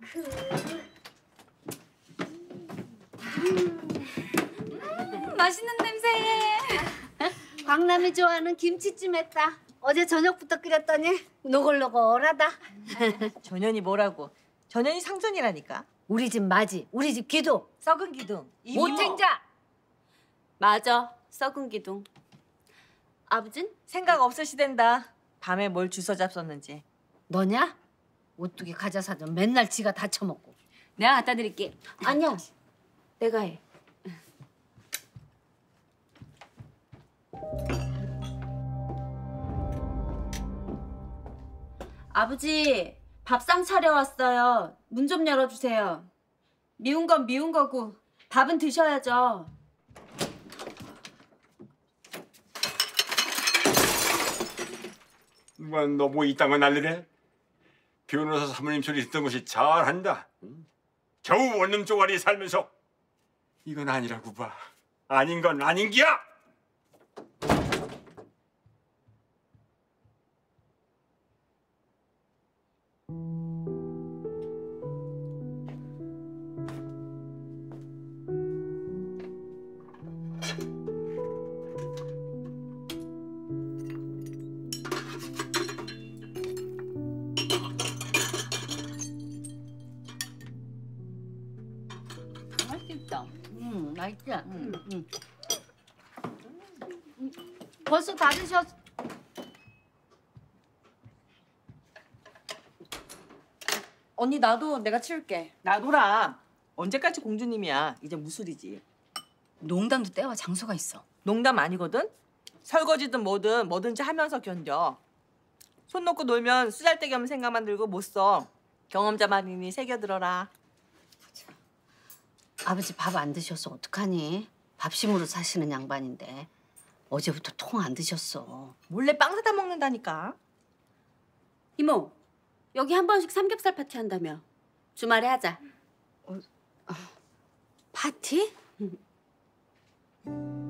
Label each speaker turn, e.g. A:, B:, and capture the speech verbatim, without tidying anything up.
A: 음, 맛있는 냄새.
B: 광남이 좋아하는 김치찜 했다. 어제 저녁부터 끓였더니 노골노골하다.
C: 전현이 뭐라고? 전현이 상전이라니까.
B: 우리 집 맞이. 우리 집 기둥.
C: 썩은 기둥.
B: 모탱자.
A: 맞아. 썩은 기둥. 아버진?
C: 생각 없으시댄다. 밤에 뭘 주워 잡섰는지.
B: 너냐? 오뚜기 과자 사전 맨날 지가 다 처먹고.
A: 내가 갖다 드릴게.
B: 아니야.
A: 내가 해. 아버지, 밥상 차려왔어요. 문 좀 열어주세요. 미운 건 미운 거고 밥은 드셔야죠.
D: 뭐, 너 뭐 이딴 거 날리래? 변호사 사모님 소리 듣던 것이 잘한다. 겨우 원룸 쪼가리 살면서 이건 아니라고 봐. 아닌 건 아닌 기야.
B: 맛있다. 음, 맛있지? 음, 음. 음. 벌써 다 드셨...
C: 언니 나도 내가 치울게.
E: 놔둬라. 언제까지 공주님이야. 이제 무술이지.
A: 농담도 때와 장소가 있어.
E: 농담 아니거든? 설거지든 뭐든 뭐든지 하면서 견뎌. 손 놓고 놀면 쓰잘데기 없는 생각만 들고 못 써. 경험자 말이니 새겨들어라.
B: 아버지 밥 안 드셔서 어떡하니? 밥심으로 사시는 양반인데 어제부터 통 안 드셨어.
E: 몰래 빵 사다 먹는다니까.
A: 이모, 여기 한 번씩 삼겹살 파티 한다며. 주말에 하자.
B: 파티?